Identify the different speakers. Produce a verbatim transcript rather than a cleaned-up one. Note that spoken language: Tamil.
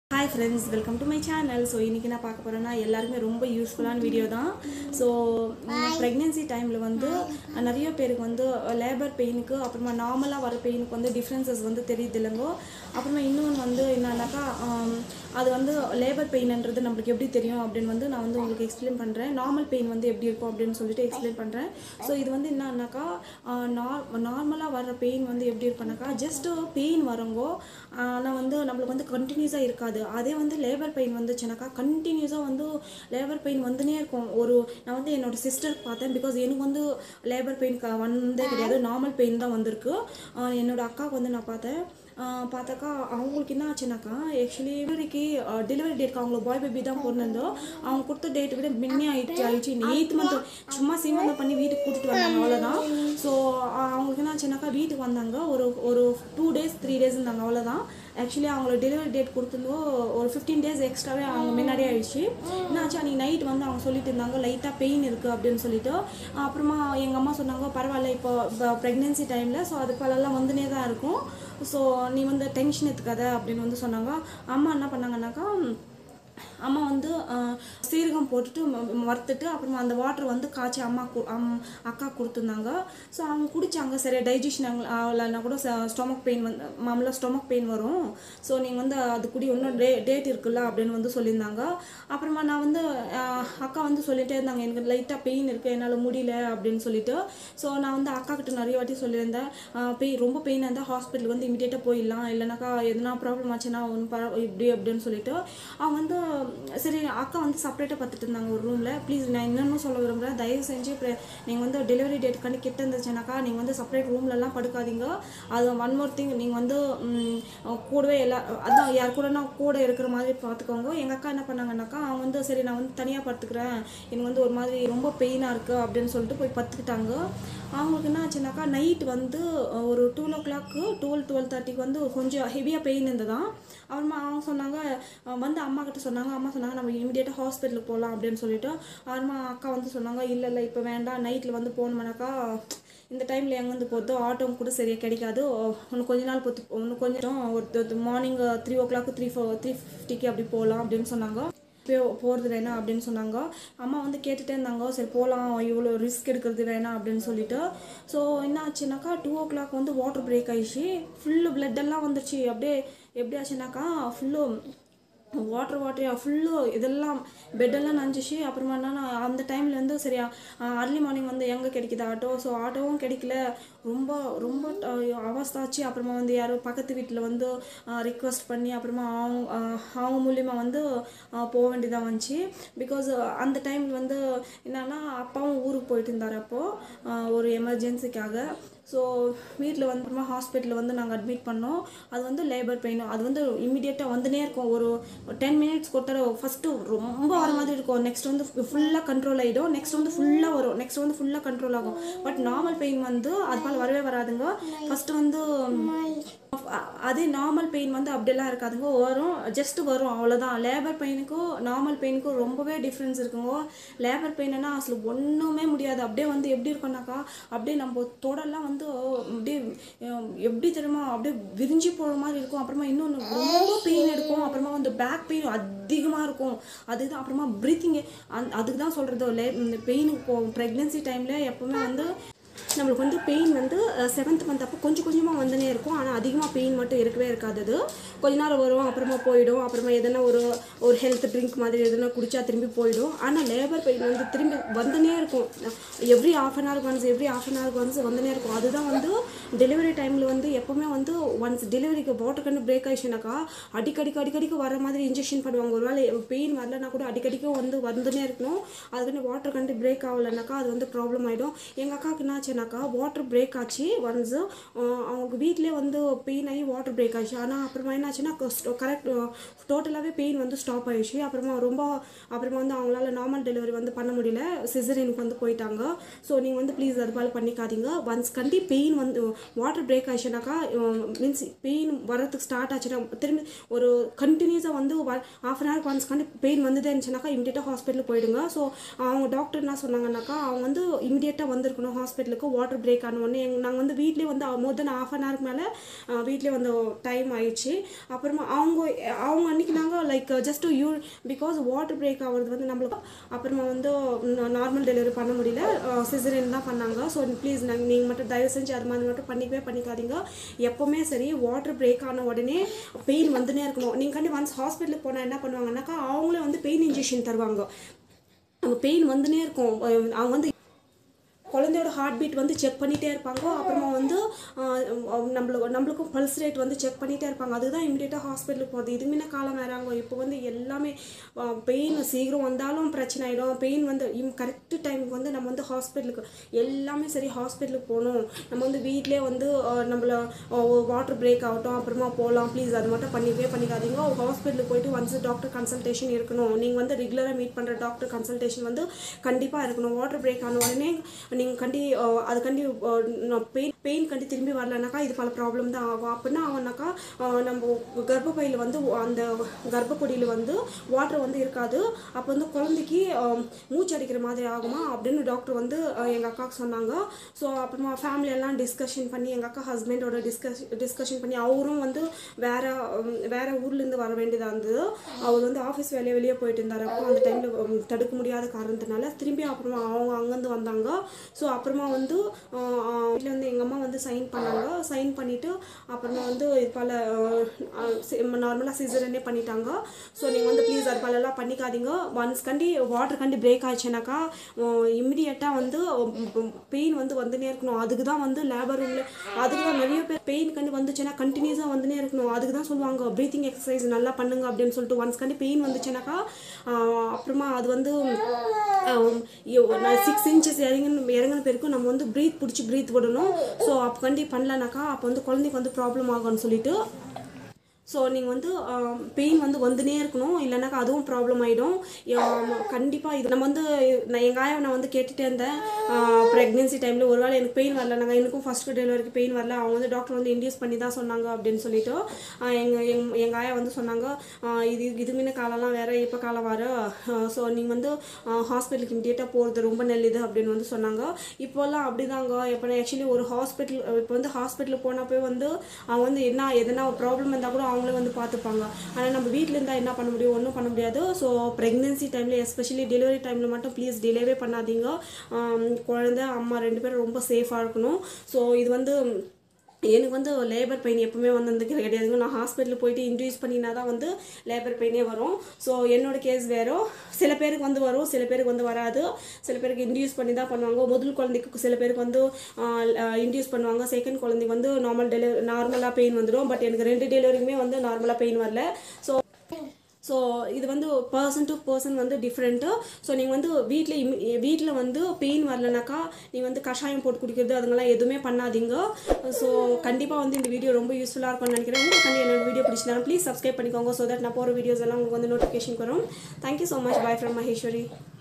Speaker 1: Hi friends, welcome to my channel. So இன்னைக்கு நான் பார்க்க போறேன்னா எல்லாருமே ரொம்ப யூஸ்ஃபுல்லான வீடியோ தான். ஸோ ப்ரெக்னென்சி டைமில் வந்து நிறைய பேருக்கு வந்து லேபர் பெயினுக்கு அப்புறமா நார்மலாக வர பெயினுக்கு வந்து டிஃப்ரென்சஸ் வந்து தெரியுது இல்லைங்கோ. அப்புறமா இன்னொன்று வந்து என்னன்னாக்கா அது வந்து லேபர் பெயின்ன்றது நம்மளுக்கு எப்படி தெரியும் அப்படின்னு வந்து நான் வந்து உங்களுக்கு எக்ஸ்பிளைன் பண்ணுறேன். நார்மல் பெயின் வந்து எப்படி இருக்கும் அப்படின்னு சொல்லிட்டு எக்ஸ்பிளைன் பண்ணுறேன். ஸோ இது வந்து என்னன்னாக்கா நார் நார்மலாக வர பெயின் வந்து எப்படி இருக்குன்னாக்கா ஜஸ்ட்டு பெயின் வரங்கோ ஆனால் வந்து நம்மளுக்கு வந்து கண்டினியூஸாக இருக்காது. அதே வந்து லேபர் பெயின் வந்துச்சுனாக்கா கண்டினியூஸாக வந்து லேபர் பெயின் வந்துனே இருக்கும். ஒரு நான் வந்து என்னோட சிஸ்டர் பார்த்தேன். பிகாஸ் எனக்கு வந்து லேபர் பெயின் வந்தே கிடையாது, நார்மல் பெயின் தான் வந்திருக்கு. என்னோட அக்காவுக்கு வந்து நான் பார்த்தேன். பார்த்தாக்கா அவங்களுக்கு என்ன ஆச்சுனாக்கா ஆக்சுவலி டெலிவரிக்கு டெலிவரி டேட்க்கு அவங்களுக்கு பாய் பேபி தான் பிறந்திருந்தோம். அவங்க கொடுத்த டேட்டை விட முன்னே ஆயிடுச்சு ஆயிடுச்சு எயித் மந்த் சும்மா சீமந்தம் பண்ணி வீட்டுக்கு கூட்டிட்டு வந்தாங்க, அவ்வளோதான். ஸோ அவங்களுக்கு என்ன ஆச்சுனாக்கா வீட்டுக்கு வந்தாங்க. ஒரு ஒரு டூ டேஸ் த்ரீ டேஸ் இருந்தாங்க, அவ்வளோதான். ஆக்சுவலி அவங்களோட டெலிவரி டேட் கொடுத்துருந்தோம் ஒரு ஃபிஃப்டீன் டேஸ் எக்ஸ்ட்ராவே அவங்க முன்னாடியே ஆயிடுச்சு. என்னாச்சு அன்றைக்கி நைட் வந்து அவங்க சொல்லிட்டு இருந்தாங்க லைட்டாக பெயின் இருக்குது அப்படின்னு சொல்லிட்டு. அப்புறமா எங்கள் அம்மா சொன்னாங்க பரவாயில்ல இப்போ ப்ரெக்னென்சி டைமில் ஸோ அது பலெல்லாம் வந்துனே தான் இருக்கும், ஸோ நீ வந்து டென்ஷன் எடுத்துக்காத அப்படின்னு வந்து சொன்னாங்க. அம்மா என்ன பண்ணாங்கன்னாக்கா அம்மா வந்து சீரகம் போட்டுட்டு வறுத்துட்டு அப்புறமா அந்த வாட்டர் வந்து காய்ச்சி அம்மா அம் அக்கா கொடுத்துருந்தாங்க. ஸோ அவங்க குடித்தாங்க. சரி டைஜஷன் இல்லைன்னா கூட ஸ்டொமக் பெயின் வந்து மாமூலாக ஸ்டொமக் பெயின் வரும், ஸோ நீங்கள் வந்து அது குடி இன்னும் டே டேட் இருக்குல்ல அப்படின்னு வந்து சொல்லியிருந்தாங்க. அப்புறமா நான் வந்து அக்கா வந்து சொல்லிகிட்டே இருந்தாங்க எனக்கு லைட்டாக பெயின் இருக்குது என்னால் முடியல அப்படின்னு சொல்லிட்டு. ஸோ நான் வந்து அக்கா கிட்ட நிறைய வாட்டி சொல்லியிருந்தேன் பெயின் ரொம்ப பெயினாக இருந்தால் ஹாஸ்பிட்டலுக்கு வந்து இமீடியட்டாக போயிடலாம், இல்லைனாக்கா எதுனா ப்ராப்ளம் ஆச்சுன்னா ஒன்று பர இப்படி அப்படின்னு சொல்லிட்டு அவங்க வந்து சரி அக்கா வந்து செப்பரேட்டாக பார்த்துட்டு இருந்தாங்க ஒரு ரூமில். ப்ளீஸ் நான் இன்னொன்னும் சொல்ல விரும்புகிறேன், தயவு செஞ்சு நீங்கள் வந்து டெலிவரி டேட் கண்டு கிட்ட இருந்துச்சுனாக்கா நீங்கள் வந்து செப்பரேட் ரூம்லலாம் படுக்காதீங்க. அது ஒன் மோர் திங், நீங்கள் வந்து கூடவே எல்லா அதான் யார் கூடனா கூட இருக்கிற மாதிரி பார்த்துக்கோங்க. எங்கள் அக்கா என்ன பண்ணாங்கன்னாக்கா அவங்க வந்து சரி நான் வந்து தனியாக படுத்துக்கிறேன், எனக்கு வந்து ஒரு மாதிரி ரொம்ப பெயினாக இருக்குது அப்படின்னு சொல்லிட்டு போய் படுத்துக்கிட்டாங்க. அவங்களுக்கு என்ன ஆச்சுனாக்கா நைட் வந்து ஒரு two o'clock twelve twelve தேர்ட்டிக்கு வந்து கொஞ்சம் ஹெவியாக பெயின் இருந்ததான். அப்புறமா அவங்க சொன்னாங்க வந்து அம்மா கிட்ட சொன்னாங்க. அம்மா சொன்னாங்க நம்ம இமீடியட்டாக ஹாஸ்பிட்டலுக்கு போகலாம் அப்படின்னு சொல்லிட்டு. அப்புறமா அக்கா வந்து சொன்னாங்க இல்லை இல்லை இப்போ வேண்டாம், நைட்டில் வந்து போகணுமானாக்கா இந்த டைமில் எங்கேருந்து போகிறதோ ஆட்டோ கூட சரியாக கிடைக்காது, ஒன்று கொஞ்ச நாள் பொத்து ஒன்று கொஞ்சம் ஒரு morning three o'clock three four three ஃபிஃப்டிக்கு அப்படி போகலாம் அப்படின்னு சொன்னாங்க. போ போகிறது வேணாம் அப்படின்னு சொன்னாங்க. அம்மா வந்து கேட்டுகிட்டே இருந்தாங்க சரி போகலாம் இவ்வளோ ரிஸ்க் எடுக்கிறது வேணாம் அப்படின்னு சொல்லிட்டு. ஸோ என்ன ஆச்சுனாக்கா டூ ஓ கிளாக் வந்து வாட்டர் பிரேக் ஆயிடுச்சு, ஃபுல்லு பிளட்டெல்லாம் வந்துருச்சு. அப்படியே எப்படி ஆச்சுனாக்கா ஃபுல்லு வாட்டர் வாட்டரியா ஃபுல்லு இதெல்லாம் பெட்டெல்லாம் நனைஞ்சிச்சு. அப்புறமா என்னன்னா அந்த டைமில் வந்து சரியா அர்லி மார்னிங் வந்து எங்கே கிடைக்கிது ஆட்டோ, ஸோ ஆட்டோவும் கிடைக்கல. ரொம்ப ரொம்ப அவஸ்தாச்சு. அப்புறமா வந்து யாரோ பக்கத்து வீட்டில் வந்து ரிக்வெஸ்ட் பண்ணி அப்புறமா அவங்க அவங்க மூலியமாக வந்து போக வேண்டியதாக வந்துச்சு. பிகாஸ் அந்த டைமில் வந்து என்னன்னா அப்பாவும் ஊருக்கு போயிட்டு இருந்தார் அப்போது ஒரு எமர்ஜென்சிக்காக. ஸோ வீட்டில் வந்து அப்புறமா ஹாஸ்பிட்டலில் வந்து நாங்கள் அட்மிட் பண்ணோம். அது வந்து லேபர் பெயின், அது வந்து இம்மிடியேட்டாக வந்துனே இருக்கும். ஒரு டென் மினிட்ஸ் கொடுத்தாரு. ஃபஸ்ட்டு ரொம்ப வர மாதிரி இருக்கும், நெக்ஸ்ட் வந்து ஃபுல்லாக கண்ட்ரோல் ஆகிடும், நெக்ஸ்ட் வந்து ஃபுல்லாக வரும், நெக்ஸ்ட் வந்து ஃபுல்லாக கண்ட்ரோல் ஆகும். பட் நார்மல் பெயின் வந்து அது போல் வரவே வராதுங்க. ஃபஸ்ட்டு வந்து அதே நார்மல் பெயின் வந்து அப்படியெல்லாம் இருக்காதுங்க, வரும் ஜஸ்ட் வரும் அவ்வளோதான். லேபர் பெயினுக்கும் நார்மல் பெயினுக்கும் ரொம்பவே டிஃப்ரென்ஸ் இருக்குங்க. லேபர் பெயின்னா அசல் ஒன்றுமே முடியாது, அப்படியே வந்து எப்படி இருக்கும்னாக்கா அப்படியே நம்ம தொடெல்லாம் வந்து அப்படியே எப்படி தெரியுமா அப்படியே விரிஞ்சு போகிற மாதிரி இருக்கும். அப்புறமா இன்னொன்று ரொம்ப பெயின் எடுக்கும். அப்புறமா வந்து பேக் பெயின் அதிகமாக இருக்கும். அதுதான் அப்புறமா ப்ரீத்திங்கு அந் அதுக்கு தான் சொல்கிறது லே இந்த பெயினுக்கு ப்ரெக்னென்சி டைமில் எப்போவுமே வந்து நம்மளுக்கு வந்து பெயின் வந்து செவன்த் மந்த் அப்போ கொஞ்சம் கொஞ்சமாக வந்துனே இருக்கும். ஆனால் அதிகமாக பெயின் மட்டும் இருக்கவே இருக்காது, அது கொஞ்ச நேரம் வரும் அப்புறமா போயிடும். அப்புறமா எதனா ஒரு ஒரு ஹெல்த் ட்ரிங்க் மாதிரி எதனா குடித்தா திரும்பி போயிடும். ஆனால் லேபர் பெயின் வந்து திரும்பி வந்துனே இருக்கும், every half an hour once every half an hour once வந்துனே இருக்கும். அதுதான் வந்து டெலிவரி டைமில் வந்து எப்போவுமே வந்து ஒன்ஸ் டெலிவரிக்கு வாட்டர் கண்டு பிரேக் ஆயிடுச்சுனாக்கா அடிக்கடிக்கு அடிக்கடிக்கு வர மாதிரி இன்ஜெக்ஷன் பண்ணுவாங்க. ஒரு வேளை பெயின் வரலன்னா கூட அடிக்கடிக்கும் வந்து வந்துனே இருக்கணும். அதுக்குன்னு வாட்டர் கண்டு பிரேக் ஆகலைனாக்கா அது வந்து ப்ராப்ளம் ஆகிடும். எங்கள் அக்காவுக்கு என்னாச்சுனாக்கா வாட்டர் பிரேக் ஆச்சு ஒன்ஸு, அவங்க வீட்டிலே வந்து பெயின் ஆகி வாட்டர் பிரேக் ஆச்சு. ஆனால் அப்புறமா என்னாச்சுன்னா கரெக்ட் டோட்டலாகவே பெயின் வந்து ஸ்டாப் ஆயிடுச்சு. அப்புறமா ரொம்ப அப்புறமா வந்து அவங்களால நார்மல் டெலிவரி வந்து பண்ண முடியல, சிசரியனுக்கு வந்து போயிட்டாங்க. ஸோ நீங்கள் வந்து ப்ளீஸ் அது போல் பண்ணிக்காதீங்க. ஒன்ஸ் கண்டி பெயின் வந்து வாட்டர் பிரேக் ஆச்சுனாக்கா மீன்ஸ் பெயின் வரதுக்கு ஸ்டார்ட் ஆச்சுன்னா திரும்பி ஒரு கண்டினியூஸாக வந்து ஆஃப் அன் ஹவர் ஒன்ஸ் கண்டி பெயின் வந்துதே இருந்துச்சுனாக்கா இமீடியட்டாக ஹாஸ்பிட்டலுக்கு போயிடுங்க. ஸோ அவங்க டாக்டர் என்ன சொன்னாங்கன்னாக்கா அவங்க வந்து இமீடியட்டாக வந்திருக்கணும் ஹாஸ்பிட்டலுக்கு. வாட்டர் பிரேக் ஆன உடனே நாங்கள் வந்து வீட்லேயே வந்து மோர் தென் ஆஃப் அன் ஹவருக்கு மேலே வீட்லேயே வந்து டைம் ஆயிடுச்சு. அப்புறமா அவங்க அவங்க அன்றைக்கி நாங்கள்
Speaker 2: like just you because water break ஆகிறது வந்து நம்மளுக்கு அப்புறமா வந்து நார்மல் டெலிவரி பண்ண முடியல, சிசரியன் தான் பண்ணாங்க. ஸோ ப்ளீஸ் நாங்கள் நீங்கள் மட்டும் தயவு செஞ்சு அது மாதிரி மட்டும் பண்ணிக்கவே பண்ணிக்காதீங்க. எப்போவுமே சரி வாட்டர் பிரேக் ஆன உடனே பெயின் வந்துனே இருக்கணும். நீங்கள் கண்டி ஒன்ஸ் ஹாஸ்பிட்டலுக்கு போனால் என்ன பண்ணுவாங்கன்னாக்கா அவங்களே வந்து பெயின் இன்ஜெக்ஷன் தருவாங்க. அவங்க பெயின் வந்துனே இருக்கும். அவங்க வந்து குழந்தையோட ஹார்ட் பீட் வந்து செக் பண்ணிகிட்டே இருப்பாங்க. அப்புறமா வந்து நம்மளுக்கு நம்மளுக்கும் பல்ஸ் ரேட் வந்து செக் பண்ணிகிட்டே இருப்பாங்க. அதுதான் இமீடியட்டாக ஹாஸ்பிட்டலுக்கு போகிறது. இதுமாரி காலம் வேறாங்க. இப்போ வந்து எல்லாமே பெயின் சீக்கிரம் வந்தாலும் பிரச்சனை ஆகிடும். பெயின் வந்து கரெக்டு டைமுக்கு வந்து நம்ம வந்து ஹாஸ்பிட்டலுக்கு எல்லாமே சரி ஹாஸ்பிட்டலுக்கு போகணும். நம்ம வந்து வீட்டிலே வந்து நம்மளை வாட்டர் பிரேக் ஆகட்டும் அப்புறமா போகலாம். ப்ளீஸ் அது மட்டும் பண்ணிக்கவே பண்ணிக்காதீங்க. ஹாஸ்பிட்டலுக்கு போய்ட்டு ஒன்ஸ் டாக்டர் கன்சல்டேஷன் இருக்கணும். நீங்கள் வந்து ரெகுலராக மீட் பண்ணுற டாக்டர் கன்சல்டேஷன் வந்து கண்டிப்பாக இருக்கணும். வாட்டர் பிரேக் ஆன உடனே நீங்கள் கண்டி அது கண்டி பெயின் பெயின் கண்டி திரும்பி வரலனாக்கா இது பல ப்ராப்ளம் தான் ஆகும். அப்படின்னா அவனாக்கா நம்ம கர்ப்பப்பையில் வந்து அந்த கர்ப்பப்பொடியில் வந்து வாட்டர் வந்து இருக்காது. அப்போ வந்து குழந்தைக்கு மூச்சு அடிக்கிற மாதிரி ஆகுமா அப்படின்னு டாக்டர் வந்து எங்கள் அக்காவுக்கு சொன்னாங்க. ஸோ அப்புறமா ஃபேமிலியெல்லாம் டிஸ்கஷன் பண்ணி எங்கள் அக்கா ஹஸ்பண்டோட டிஸ்கஷ் டிஸ்கஷன் பண்ணி அவரும் வந்து வேறு வேறு ஊர்லேருந்து வர வேண்டியதாக இருந்தது. அவர் வந்து ஆஃபீஸ் வேலையை வெளியே போயிட்டு இருந்தார். அப்போ அந்த டைமில் தடுக்க முடியாத காரணத்தினால திரும்பி அப்புறமா அவங்க அங்கேருந்து வந்தாங்க. ஸோ அப்புறமா வந்து வீட்டில் வந்து எங்கள் அம்மா வந்து சைன் பண்ணாங்க. சைன் பண்ணிவிட்டு அப்புறமா வந்து பல நார்மலாக சிசரனே பண்ணிட்டாங்க. ஸோ நீங்கள் வந்து ப்ளீஸ் அது பலெல்லாம் பண்ணிக்காதீங்க. ஒன்ஸ் கண்டி வாட்டர் கண்டி பிரேக் ஆச்சுனாக்கா இம்மிடியட்டாக வந்து பெயின் வந்து வந்துனே இருக்கணும். அதுக்கு தான் வந்து லேபர் ரூமில் அதுக்கு தான் நிறைய பேர் பெயின் கண்டி வந்துச்சுன்னா கண்டினியூஸாக வந்துனே இருக்கணும். அதுக்கு தான் சொல்லுவாங்க ப்ரீத்திங் எக்ஸசைஸ் நல்லா பண்ணுங்க அப்படின்னு சொல்லிட்டு. ஒன்ஸ் கண்டி பெயின் வந்துச்சுனாக்கா அப்புறமா அது வந்து சிக்ஸ் இன்ச்சஸ் இறங்கணும் இறங்கின பேருக்கும் நம்ம வந்து ப்ரீத் பிடிச்சி ப்ரீத் விடணும். ஸோ அப்போ கண்டி பண்ணலனாக்கா அப்போ வந்து குழந்தைக்கு வந்து ப்ராப்ளம் ஆகும்னு சொல்லிட்டு ஸோ நீங்கள் வந்து பெயின் வந்து வந்துனே இருக்கணும். இல்லைனாக்கா அதுவும் ப்ராப்ளம் ஆகிடும் கண்டிப்பாக. இது நம்ம வந்து நான் எங்கள் ஆயா நான் வந்து கேட்டுகிட்டே இருந்தேன் ப்ரெக்னென்சி டைமில். ஒரு வேளை எனக்கு பெயின் வரல, நாங்கள் எனக்கும் ஃபஸ்ட்டு டெலிவரிக்கு பெயின் வரல, அவங்க வந்து டாக்டர் வந்து இன்டியூஸ் பண்ணி தான் சொன்னாங்க அப்படின்னு சொல்லிட்டு எங்கள் எங் எங்கள் ஆயா வந்து சொன்னாங்க இது இதுமின்ன காலம்லாம் வேறு இப்போ காலம் வர. ஸோ நீங்கள் வந்து ஹாஸ்பிட்டலுக்கு இமிடியேட்டாக போகிறது ரொம்ப நல்லது அப்படின்னு வந்து சொன்னாங்க. இப்போல்லாம் அப்படி தாங்க. இப்போ ஆக்சுவலி ஒரு ஹாஸ்பிட்டல் இப்போ வந்து ஹாஸ்பிட்டலுக்கு போனப்போ வந்து அவங்க வந்து என்ன எதனா ப்ராப்ளம் இருந்தால் கூட அவங்களே வந்து பார்த்துப்பாங்க. ஆனால் நம்ம வீட்டில் இருந்தால் என்ன பண்ண முடியும்? ஒன்றும் பண்ண முடியாது. ஸோ ப்ரெக்னென்சி டைமில் எஸ்பெஷலி டெலிவரி டைமில் மட்டும் ப்ளீஸ் டிலேவே பண்ணாதீங்க. குழந்தை அம்மா ரெண்டு பேரும் ரொம்ப சேஃபாக இருக்கணும். ஸோ இது வந்து எனக்கு வந்து லேபர் பெயின் எப்பவுமே வந்து வந்து கிடையாதுங்க. நான் ஹாஸ்பிட்டலுக்கு போயிட்டு இன்ட்யூஸ் பண்ணினா தான் வந்து லேபர் பெயினே வரும். ஸோ என்னோட கேஸ் வேறு. சில பேருக்கு வந்து வரும், சில பேருக்கு வந்து வராது. சில பேருக்கு இன்ட்யூஸ் பண்ணி தான் பண்ணுவாங்க. முதல் குழந்தைக்கு சில பேருக்கு வந்து இன்ட்யூஸ் பண்ணுவாங்க. செகண்ட் குழந்தைக்கு வந்து நார்மல் டெலிவரி நார்மலாக பெயின் வந்துடும். பட் எனக்கு ரெண்டு டெலிவரிக்குமே வந்து நார்மலாக பெயின் வரல. ஸோ ஸோ இது வந்து பர்சன் டு பர்சன் வந்து டிஃப்ரெண்ட்டு. ஸோ நீங்கள் வந்து வீட்டில் வீட்டில் வந்து பெயின் வரலனாக்கா நீங்கள் வந்து கஷாயம் போட்டு குடிக்கிறது அதுங்கெல்லாம் எதுவுமே பண்ணாதீங்க. ஸோ கண்டிப்பாக வந்து இந்த வீடியோ ரொம்ப யூஸ்ஃபுல்லாக இருக்கும்னு நினைக்கிறேன். உங்களுக்கு கண்டிப்பாக என்னோட வீடியோ பிடிச்சிருந்தாலும் ப்ளீஸ் சப்ஸ்கிரைப் பண்ணிக்கோங்க. ஸோ தட் நான் போகிற வீடியோஸ் எல்லாம் உங்களுக்கு வந்து நோட்டிஃபிகேஷன் வரும். Thank you so much. Bye from Maheswari.